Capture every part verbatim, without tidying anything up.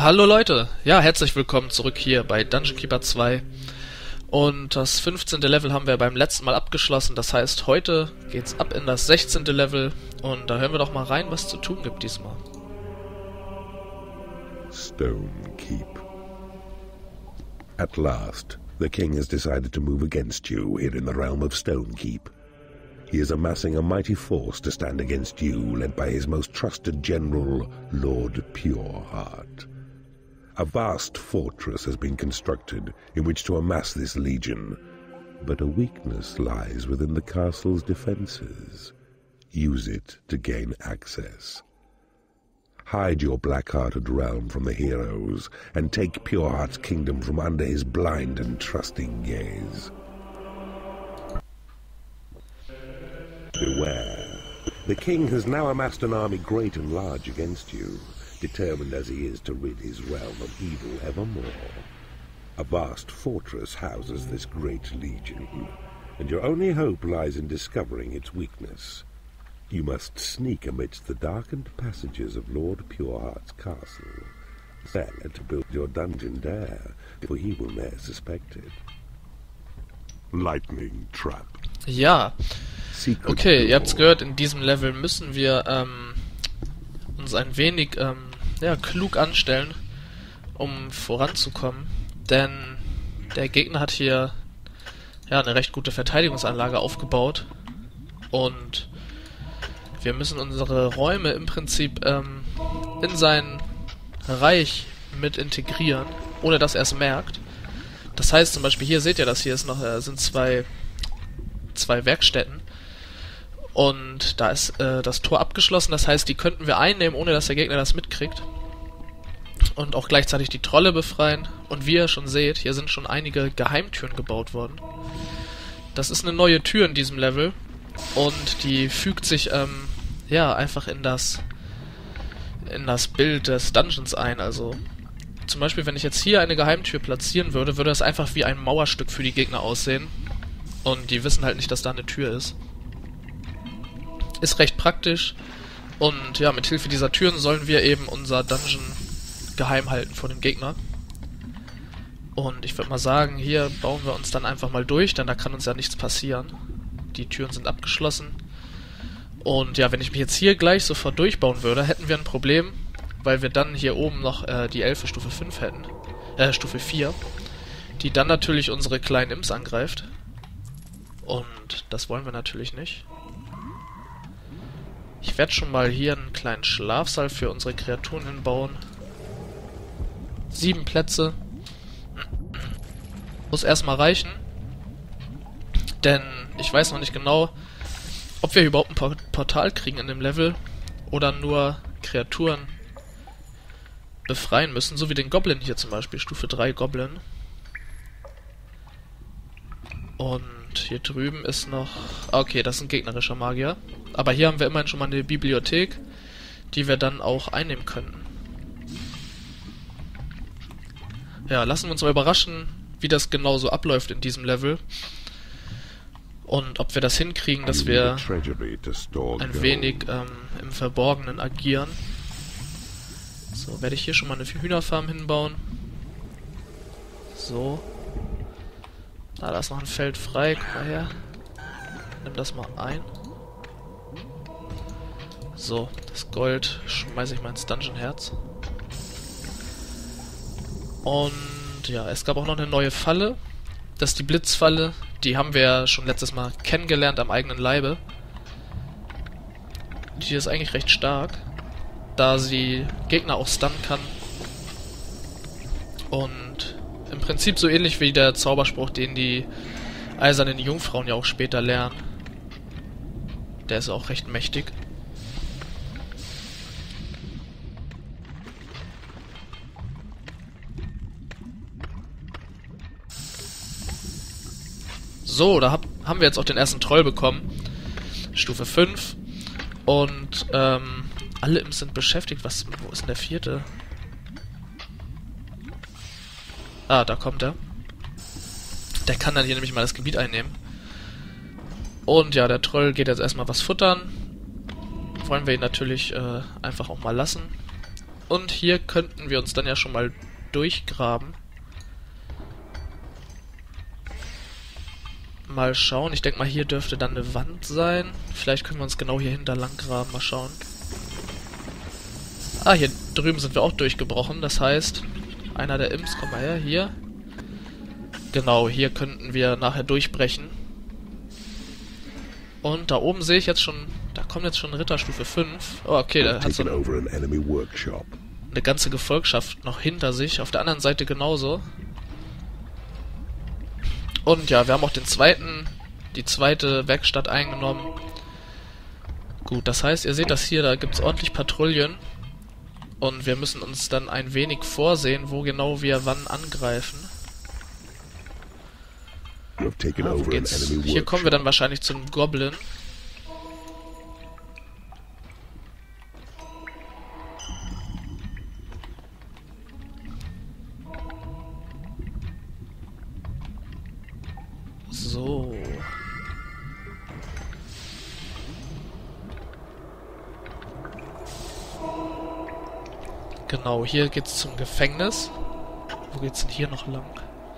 Hallo Leute, ja, herzlich willkommen zurück hier bei Dungeon Keeper zwei. Und das fünfzehnte Level haben wir beim letzten Mal abgeschlossen, das heißt, heute geht's ab in das sechzehnte Level und da hören wir doch mal rein, was zu tun gibt diesmal. Stone Keep. At last, the king has decided to move against you here in the realm of Stone Keep. He is amassing a mighty force to stand against you, led by his most trusted general, Lord Pureheart. A vast fortress has been constructed in which to amass this legion, but a weakness lies within the castle's defenses. Use it to gain access. Hide your black-hearted realm from the heroes, and take Pureheart's kingdom from under his blind and trusting gaze. Beware. The king has now amassed an army great and large against you, determined as he is to rid his realm of evil evermore. A vast fortress houses this great legion, and your only hope lies in discovering its weakness. You must sneak amidst the darkened passages of Lord Pureheart's castle, there to build your dungeon there, for he will ne'er suspect it. Lightning Trap. Ja, okay, ihr habt's gehört, in diesem Level müssen wir ähm, uns ein wenig ähm, ja, klug anstellen, um voranzukommen, denn der Gegner hat hier ja eine recht gute Verteidigungsanlage aufgebaut und wir müssen unsere Räume im Prinzip ähm, in sein Reich mit integrieren, ohne dass er es merkt. Das heißt zum Beispiel, hier seht ihr das, hier ist noch, äh, sind zwei, zwei Werkstätten und da ist äh, das Tor abgeschlossen, das heißt, die könnten wir einnehmen, ohne dass der Gegner das mitkriegt und auch gleichzeitig die Trolle befreien und wie ihr schon seht, hier sind schon einige Geheimtüren gebaut worden. Das ist eine neue Tür in diesem Level und die fügt sich ähm, ja einfach in das in das Bild des Dungeons ein, also zum Beispiel, wenn ich jetzt hier eine Geheimtür platzieren würde, würde das einfach wie ein Mauerstück für die Gegner aussehen und die wissen halt nicht, dass da eine Tür ist. Ist recht praktisch und ja, mit Hilfe dieser Türen sollen wir eben unser Dungeon geheim halten vor dem Gegner. Und ich würde mal sagen, hier bauen wir uns dann einfach mal durch, denn da kann uns ja nichts passieren. Die Türen sind abgeschlossen. Und ja, wenn ich mich jetzt hier gleich sofort durchbauen würde, hätten wir ein Problem, weil wir dann hier oben noch äh, die Elfe Stufe fünf hätten. Äh, Stufe vier. Die dann natürlich unsere kleinen Imps angreift. Und das wollen wir natürlich nicht. Ich werde schon mal hier einen kleinen Schlafsaal für unsere Kreaturen hinbauen. Sieben Plätze. Muss erstmal reichen. Denn ich weiß noch nicht genau, ob wir überhaupt ein Por- Portal kriegen in dem Level oder nur Kreaturen befreien müssen, so wie den Goblin hier zum Beispiel, Stufe drei Goblin. Und hier drüben ist noch... Okay, das ist ein gegnerischer Magier. Aber hier haben wir immerhin schon mal eine Bibliothek, die wir dann auch einnehmen könnten. Ja, lassen wir uns mal überraschen, wie das genau so abläuft in diesem Level. Und ob wir das hinkriegen, dass wir ein wenig ähm, im Verborgenen agieren. So, werde ich hier schon mal eine Hühnerfarm hinbauen. So. Ah, da ist noch ein Feld frei. Guck mal her. Nimm das mal ein. So, das Gold schmeiße ich mal ins Dungeon-Herz. Und ja, es gab auch noch eine neue Falle. Das ist die Blitzfalle. Die haben wir ja schon letztes Mal kennengelernt am eigenen Leibe. Die ist eigentlich recht stark, da sie Gegner auch stunnen kann. Und im Prinzip so ähnlich wie der Zauberspruch, den die eisernen Jungfrauen ja auch später lernen. Der ist auch recht mächtig. So, da hab, haben wir jetzt auch den ersten Troll bekommen. Stufe fünf. Und ähm, alle Imps sind beschäftigt. Was, wo ist denn der vierte? Ah, da kommt er. Der kann dann hier nämlich mal das Gebiet einnehmen. Und ja, der Troll geht jetzt erstmal was futtern. Wollen wir ihn natürlich äh, einfach auch mal lassen. Und hier könnten wir uns dann ja schon mal durchgraben. Mal schauen. Ich denke mal, hier dürfte dann eine Wand sein. Vielleicht können wir uns genau hier hinter lang graben. Mal schauen. Ah, hier drüben sind wir auch durchgebrochen. Das heißt, einer der Imps, komm mal her, hier. Genau, hier könnten wir nachher durchbrechen. Und da oben sehe ich jetzt schon, da kommt jetzt schon Ritterstufe fünf. Oh, okay, da hat so eine ganze Gefolgschaft noch hinter sich. Auf der anderen Seite genauso. Und ja, wir haben auch den zweiten, die zweite Werkstatt eingenommen. Gut, das heißt, ihr seht das hier, da gibt es ordentlich Patrouillen. Und wir müssen uns dann ein wenig vorsehen, wo genau wir wann angreifen. Ah, wo geht's? Hier kommen wir dann wahrscheinlich zum Goblin. So. Genau, hier geht's zum Gefängnis. Wo geht's denn hier noch lang?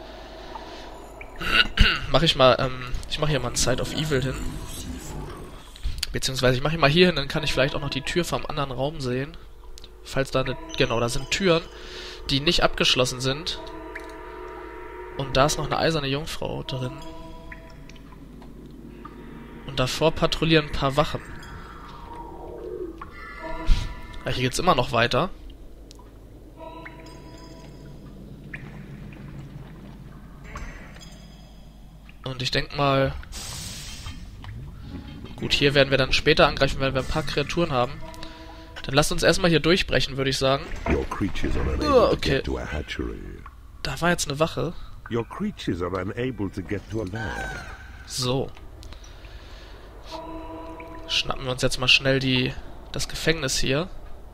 Mache ich mal, ähm, ich mache hier mal ein Side of Evil hin. Beziehungsweise ich mache hier mal hier hin, dann kann ich vielleicht auch noch die Tür vom anderen Raum sehen. Falls da eine, genau, da sind Türen, die nicht abgeschlossen sind. Und da ist noch eine eiserne Jungfrau drin. Und davor patrouillieren ein paar Wachen. Ja, hier geht's immer noch weiter. Und ich denke mal... Gut, hier werden wir dann später angreifen, wenn wir ein paar Kreaturen haben. Dann lasst uns erstmal hier durchbrechen, würde ich sagen. Oh, okay. Da war jetzt eine Wache. So. Schnappen wir uns jetzt mal schnell die das Gefängnis hier.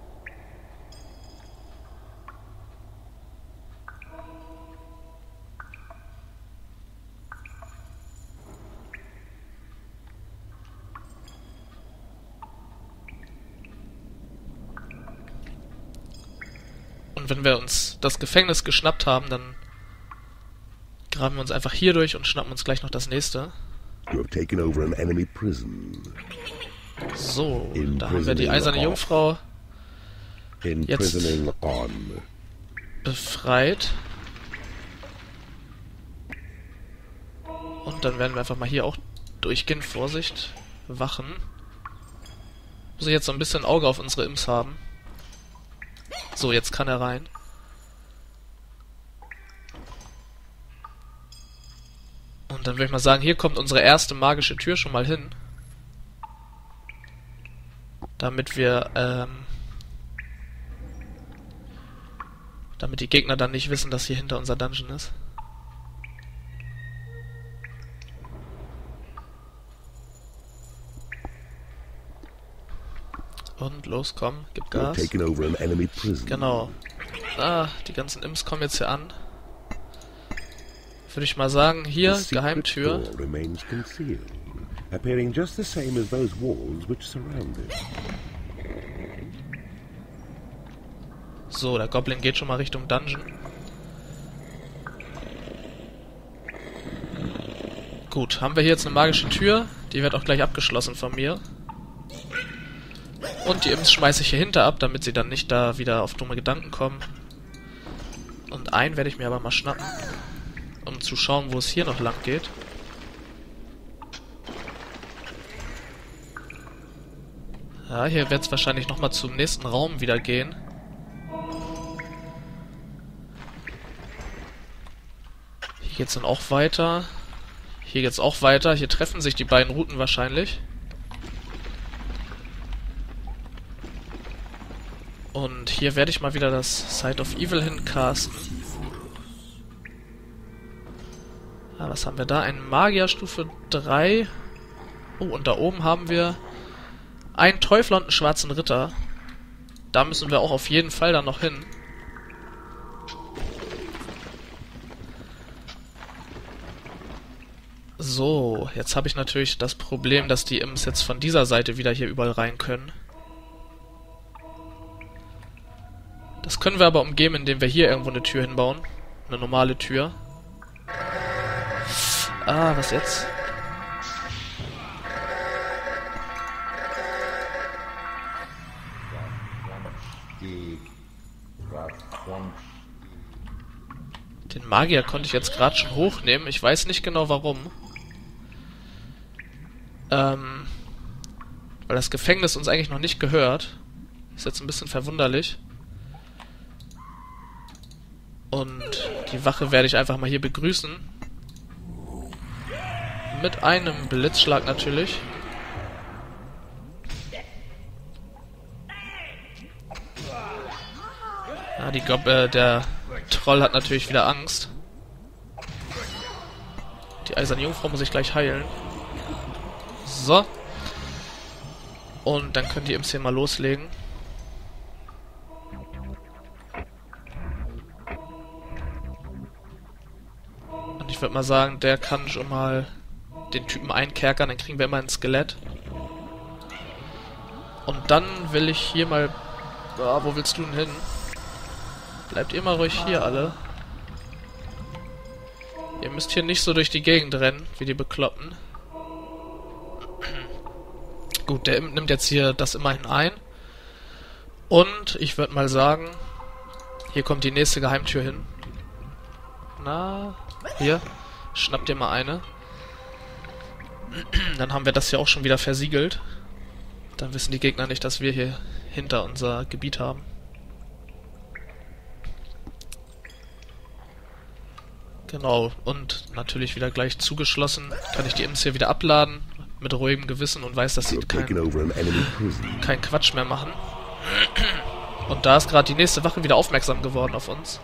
Und wenn wir uns das Gefängnis geschnappt haben, dann graben wir uns einfach hier durch und schnappen uns gleich noch das nächste. So, da haben wir die eiserne Jungfrau jetzt befreit. Und dann werden wir einfach mal hier auch durchgehen. Vorsicht, Wachen. Muss ich jetzt so ein bisschen Auge auf unsere Imps haben. So, jetzt kann er rein. Und dann würde ich mal sagen, hier kommt unsere erste magische Tür schon mal hin. Damit wir, ähm... damit die Gegner dann nicht wissen, dass hier hinter unser Dungeon ist. Und los, komm, gib Gas. Genau. Ah, die ganzen Imps kommen jetzt hier an. Würde ich mal sagen, hier, Geheimtür. So, der Goblin geht schon mal Richtung Dungeon. Gut, haben wir hier jetzt eine magische Tür. Die wird auch gleich abgeschlossen von mir. Und die Imps schmeiße ich hier hinter ab, damit sie dann nicht da wieder auf dumme Gedanken kommen. Und einen werde ich mir aber mal schnappen, um zu schauen, wo es hier noch lang geht. Ja, hier wird es wahrscheinlich nochmal zum nächsten Raum wieder gehen. Hier geht es dann auch weiter. Hier geht es auch weiter. Hier treffen sich die beiden Routen wahrscheinlich. Und hier werde ich mal wieder das Side of Evil hincasten. Ah, was haben wir da? Ein Magier Stufe drei. Oh, und da oben haben wir einen Teufel und einen schwarzen Ritter. Da müssen wir auch auf jeden Fall dann noch hin. So, jetzt habe ich natürlich das Problem, dass die Imps jetzt von dieser Seite wieder hier überall rein können. Das können wir aber umgehen, indem wir hier irgendwo eine Tür hinbauen. Eine normale Tür. Ah, was jetzt? Den Magier konnte ich jetzt gerade schon hochnehmen. Ich weiß nicht genau warum. Ähm, weil das Gefängnis uns eigentlich noch nicht gehört. Ist jetzt ein bisschen verwunderlich. Und die Wache werde ich einfach mal hier begrüßen. Mit einem Blitzschlag natürlich. Ja, die Gob äh, der Troll hat natürlich wieder Angst. Die eiserne Jungfrau muss ich gleich heilen. So. Und dann können die Imps hier mal loslegen. Und ich würde mal sagen, der kann schon mal den Typen einkerkern, dann kriegen wir immer ein Skelett. Und dann will ich hier mal... Ah, wo willst du denn hin? Bleibt ihr mal ruhig hier alle. Ihr müsst hier nicht so durch die Gegend rennen, wie die Bekloppten. Gut, der Imp nimmt jetzt hier das immerhin ein. Und ich würde mal sagen, hier kommt die nächste Geheimtür hin. Na, hier, schnappt ihr mal eine. Dann haben wir das hier auch schon wieder versiegelt. Dann wissen die Gegner nicht, dass wir hier hinter unser Gebiet haben. Genau, und natürlich wieder gleich zugeschlossen. Kann ich die Imps hier wieder abladen, mit ruhigem Gewissen und weiß, dass sie kein, kein Quatsch mehr machen. Und da ist gerade die nächste Wache wieder aufmerksam geworden auf uns.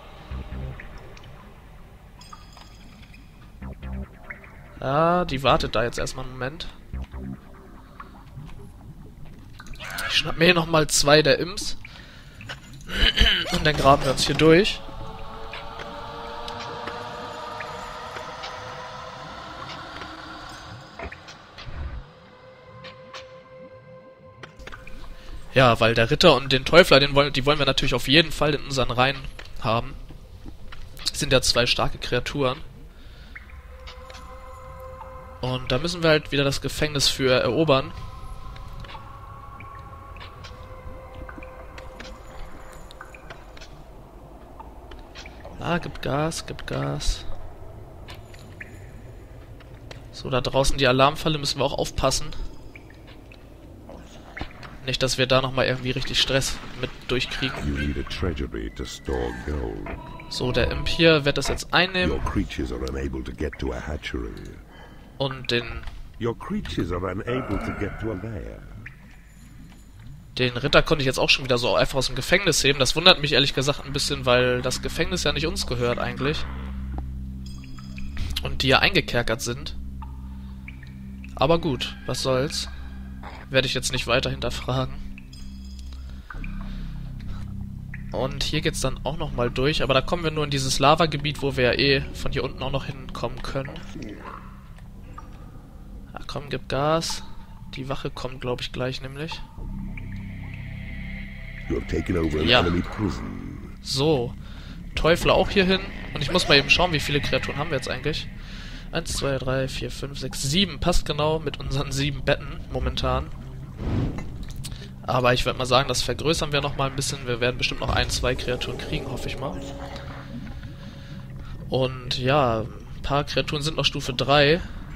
Ja, die wartet da jetzt erstmal einen Moment. Ich schnapp mir hier nochmal zwei der Imps. Und dann graben wir uns hier durch. Ja, weil der Ritter und den Teufler, den wollen, die wollen wir natürlich auf jeden Fall in unseren Reihen haben. Das sind ja zwei starke Kreaturen. Und da müssen wir halt wieder das Gefängnis für erobern. Ah, gibt Gas, gibt Gas. So, da draußen die Alarmfalle müssen wir auch aufpassen. Nicht, dass wir da nochmal irgendwie richtig Stress mit durchkriegen. So, der Imp hier wird das jetzt einnehmen. Und den... Den Ritter konnte ich jetzt auch schon wieder so einfach aus dem Gefängnis heben. Das wundert mich ehrlich gesagt ein bisschen, weil das Gefängnis ja nicht uns gehört eigentlich. Und die ja eingekerkert sind. Aber gut, was soll's. Werde ich jetzt nicht weiter hinterfragen. Und hier geht's dann auch nochmal durch, aber da kommen wir nur in dieses Lavagebiet, wo wir ja eh von hier unten auch noch hinkommen können. Ja, komm, gib Gas. Die Wache kommt, glaube ich, gleich nämlich. Ja. So. Teufel auch hier hin. Und ich muss mal eben schauen, wie viele Kreaturen haben wir jetzt eigentlich. Eins, zwei, drei, vier, fünf, sechs, sieben. Passt genau mit unseren sieben Betten momentan. Aber ich würde mal sagen, das vergrößern wir nochmal ein bisschen. Wir werden bestimmt noch ein, zwei Kreaturen kriegen, hoffe ich mal. Und ja, ein paar Kreaturen sind noch Stufe drei.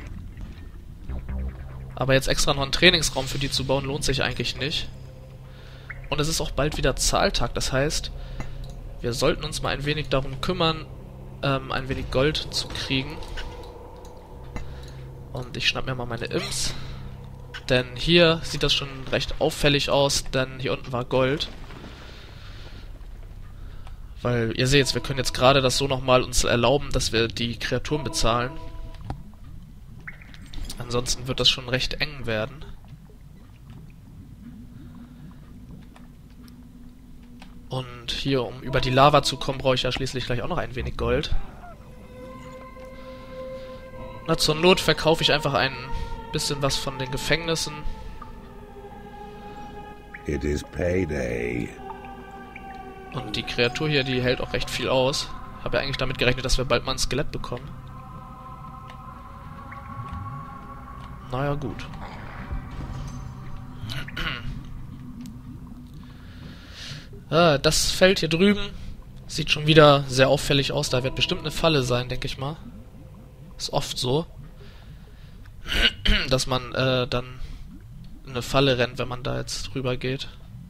Aber jetzt extra noch einen Trainingsraum für die zu bauen, lohnt sich eigentlich nicht. Und es ist auch bald wieder Zahltag, das heißt, wir sollten uns mal ein wenig darum kümmern, ähm, ein wenig Gold zu kriegen. Und ich schnapp mir mal meine Imps. Denn hier sieht das schon recht auffällig aus, denn hier unten war Gold. Weil, ihr seht, wir können jetzt gerade das so nochmal uns erlauben, dass wir die Kreaturen bezahlen. Ansonsten wird das schon recht eng werden. Und hier, um über die Lava zu kommen, brauche ich ja schließlich gleich auch noch ein wenig Gold. Na, zur Not verkaufe ich einfach ein bisschen was von den Gefängnissen. It is payday. Und die Kreatur hier, die hält auch recht viel aus. Habe ja eigentlich damit gerechnet, dass wir bald mal ein Skelett bekommen. Naja, gut. Ah, das Feld hier drüben sieht schon wieder sehr auffällig aus. Da wird bestimmt eine Falle sein, denke ich mal. Ist oft so, dass man äh, dann in eine Falle rennt, wenn man da jetzt drüber geht.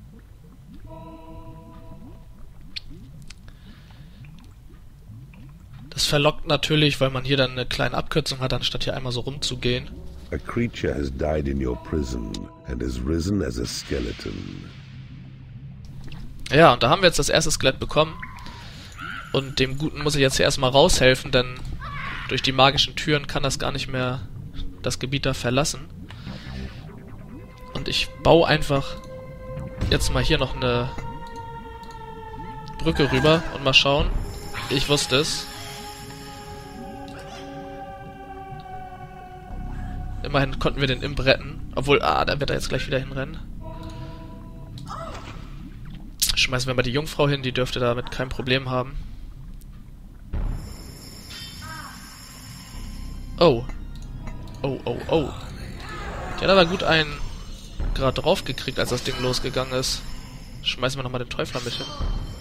Das verlockt natürlich, weil man hier dann eine kleine Abkürzung hat, anstatt hier einmal so rumzugehen. A creature has died in your prison and has risen as a skeleton. Ja, und da haben wir jetzt das erste Skelett bekommen. Und dem Guten muss ich jetzt hier erstmal raushelfen, denn durch die magischen Türen kann das gar nicht mehr das Gebiet da verlassen. Und ich baue einfach jetzt mal hier noch eine Brücke rüber und mal schauen. Ich wusste es. Immerhin konnten wir den Imp retten. Obwohl, ah, da wird er jetzt gleich wieder hinrennen. Schmeißen wir mal die Jungfrau hin, die dürfte damit kein Problem haben. Oh. Oh, oh, oh. Die hat aber gut einen gerade drauf gekriegt, als das Ding losgegangen ist. Schmeißen wir nochmal den Teufler mit hin.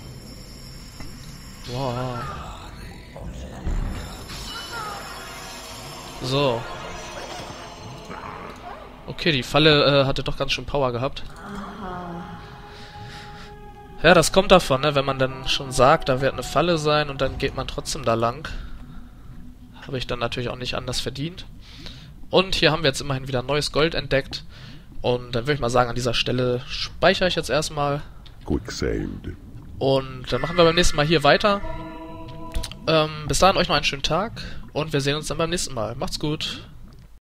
Wow. So. Okay, die Falle äh, hatte doch ganz schön Power gehabt. Ja, das kommt davon, ne? Wenn man dann schon sagt, da wird eine Falle sein und dann geht man trotzdem da lang. Habe ich dann natürlich auch nicht anders verdient. Und hier haben wir jetzt immerhin wieder neues Gold entdeckt. Und dann würde ich mal sagen, an dieser Stelle speichere ich jetzt erstmal. Quick saved. Und dann machen wir beim nächsten Mal hier weiter. Ähm, bis dahin euch noch einen schönen Tag und wir sehen uns dann beim nächsten Mal. Macht's gut.